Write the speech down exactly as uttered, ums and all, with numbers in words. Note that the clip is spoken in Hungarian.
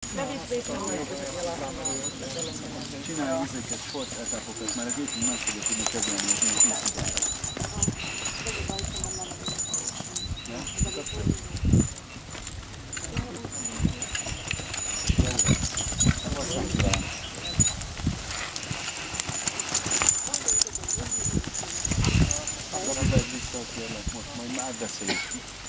Csinálj ezeket, sportetápokat, mert a gépünk meg fogja tudni kezelni az én készítést. Akkor nem lehet vissza, kérlek, most majd már beszéljük.